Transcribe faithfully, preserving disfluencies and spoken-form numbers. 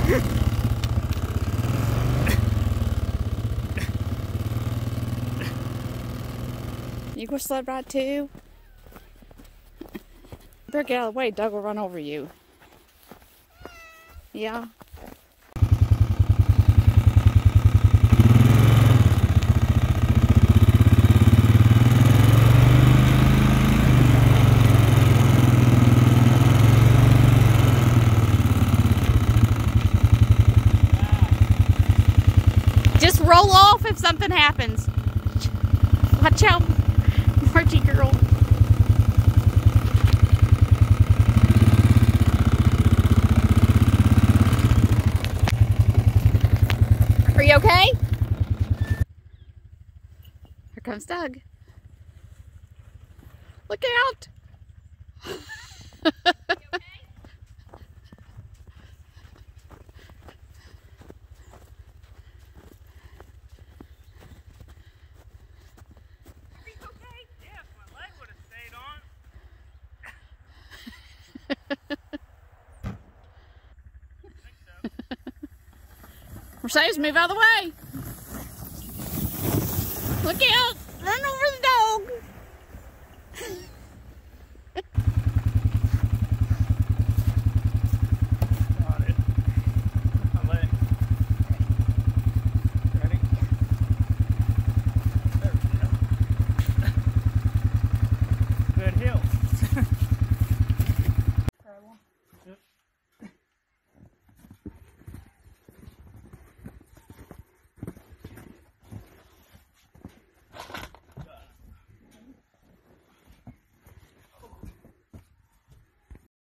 You go sled ride too? Better get out of the way, Doug will run over you. Yeah. Just roll off if something happens. Watch out, Margie girl. Are you okay? Here comes Doug. Look out! Mercedes, move out of the way. Look out! Run over the